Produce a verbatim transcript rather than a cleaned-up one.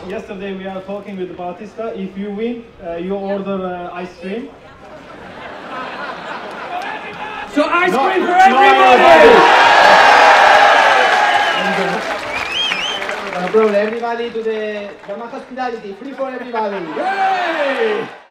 yesterday we are talking with Bautista. If you win, uh, you order uh, ice cream. So ice no, cream for no, everybody! No problem, everybody to the Yamaha Hospitality, free for everybody! Yay!